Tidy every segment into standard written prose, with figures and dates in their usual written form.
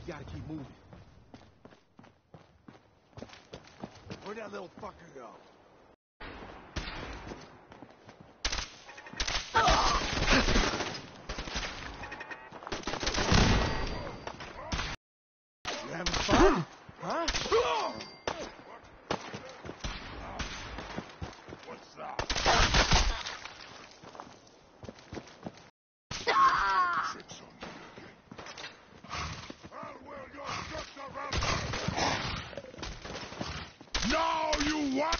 gotta keep moving. Where'd that little fucker go? You having fun? Huh? What's that? Tricks on me again. How will your structure run? Now you what?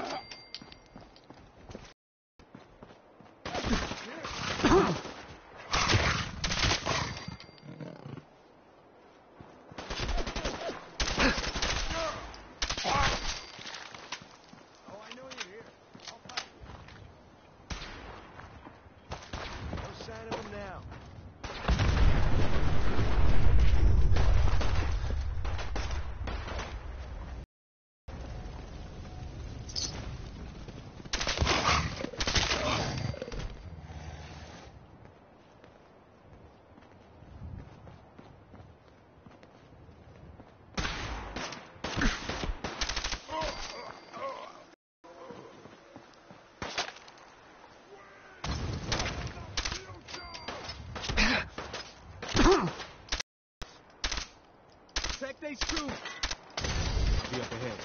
Protect these troops. Be up ahead.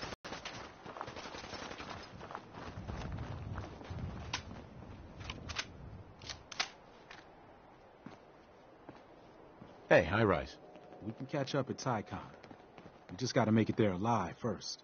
Hey, High Rise. We can catch up at Tycon. We just gotta make it there alive first.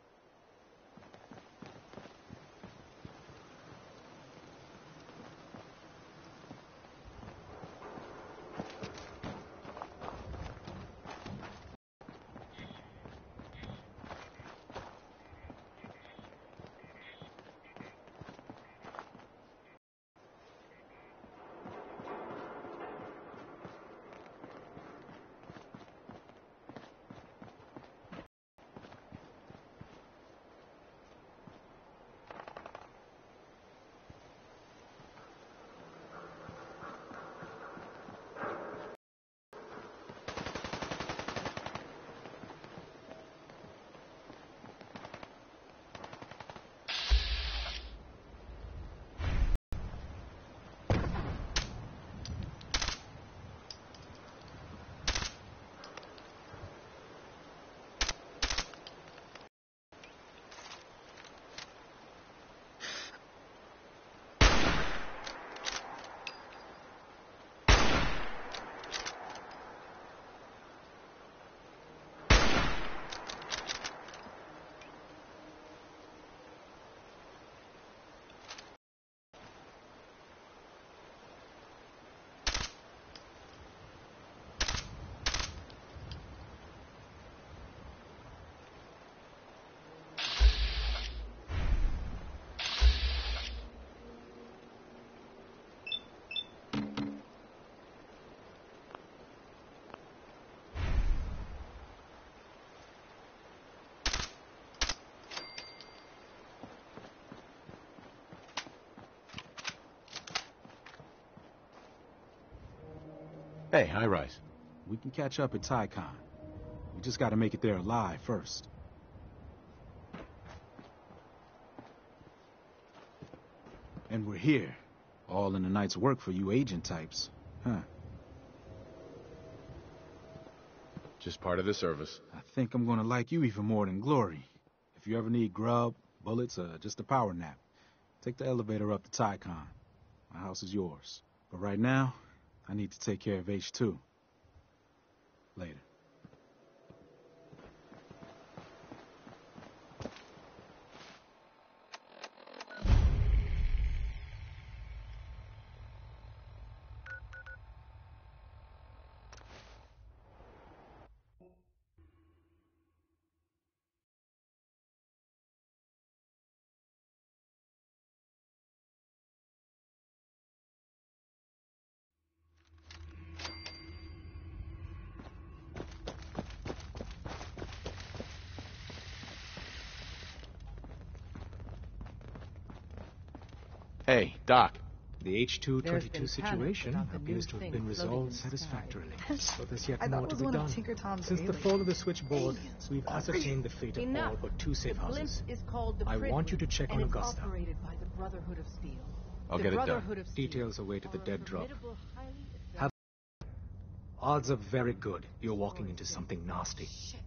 Hey, High Rise. We can catch up at Tycon. We just gotta make it there alive first. And we're here. All in a night's work for you agent types. Huh. Just part of the service. I think I'm gonna like you even more than Glory. If you ever need grub, bullets, or just a power nap, take the elevator up to Tycon. My house is yours. But right now, I need to take care of H2. Later. Hey, Doc. The H-222 There's been panic situation about the new appears to have thing been floating in resolved the sky. satisfactorily, but there's yet I thought more it to was be one of done. Tinker Tom's Since the aliens. fall of the switchboard, Aliens. we've ascertained the fate of Enough. all but 2 safe The houses. blimp is called the I want you to Pridwood, check and on it's Augusta. operated by the Brotherhood of Steel. I'll the get it done. Brotherhood of Steel Details await at the are a dead drop. formidable, highly advanced Have- Odds are very good you're walking into something nasty. shit.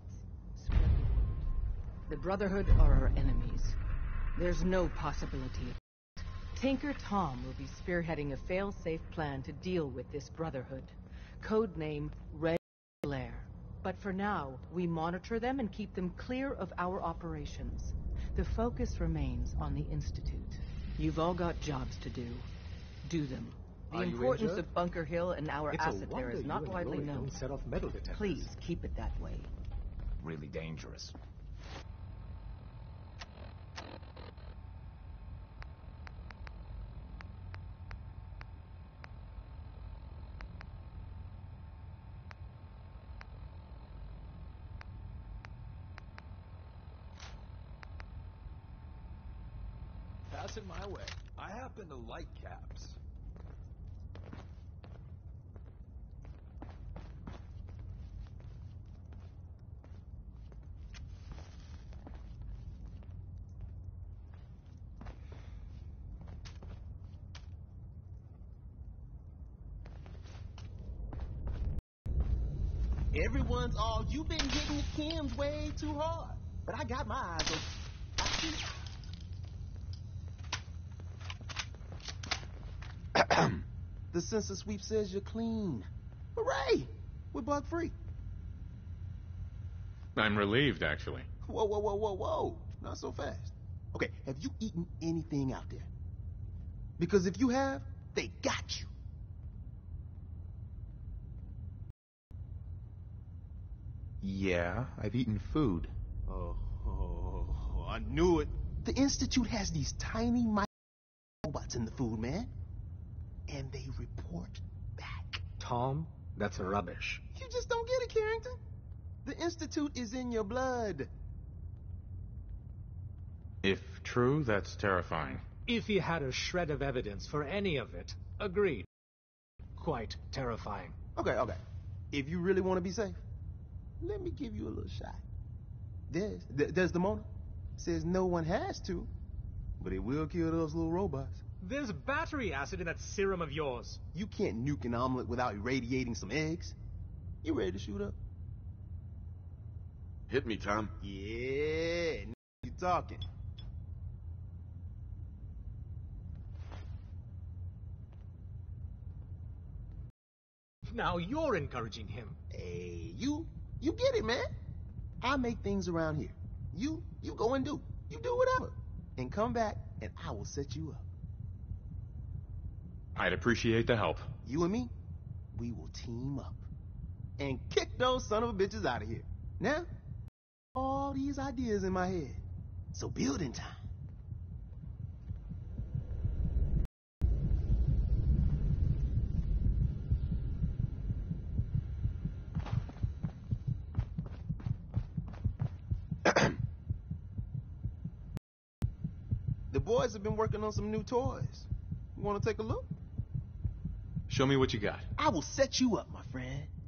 The Brotherhood are our enemies. There's no possibility. Tinker Tom will be spearheading a fail-safe plan to deal with this Brotherhood. Codename Red Glare. But for now, we monitor them and keep them clear of our operations. The focus remains on the Institute. You've all got jobs to do. Do them. The Are you importance injured? of Bunker Hill and our It's a asset there wonder is you not and widely Glory known. don't set off metal detectors. Please keep it that way. Really dangerous. Pass it my way. I happen to like caps. Everyone's all, you've been hitting the Kims way too hard. But I got my eyes open. I see. The census sweep says you're clean. Hooray! We're bug free. I'm relieved, actually. Whoa, whoa, whoa, whoa, whoa. Not so fast. Okay, have you eaten anything out there? Because if you have, they got you. Yeah, I've eaten food. Oh, I knew it. The Institute has these tiny robots in the food, man. And they report back. Tom, that's rubbish. You just don't get it, Carrington. The Institute is in your blood. If true, that's terrifying. If he had a shred of evidence for any of it, agreed. Quite terrifying. Okay. If you really want to be safe, let me give you a little shot. There's the Mona. Says no one has to, but it will kill those little robots. There's battery acid in that serum of yours. You can't nuke an omelet without irradiating some eggs. You ready to shoot up? Hit me, Tom. Yeah, you talking. Now you're encouraging him. Hey, you get it, man. I make things around here. You go and do. You do whatever. And come back, and I will set you up. I'd appreciate the help. You and me, we will team up. And kick those son of a bitches out of here. Now, all these ideas in my head. So building time. The boys have been working on some new toys. You want to take a look? Show me what you got. I will set you up, my friend.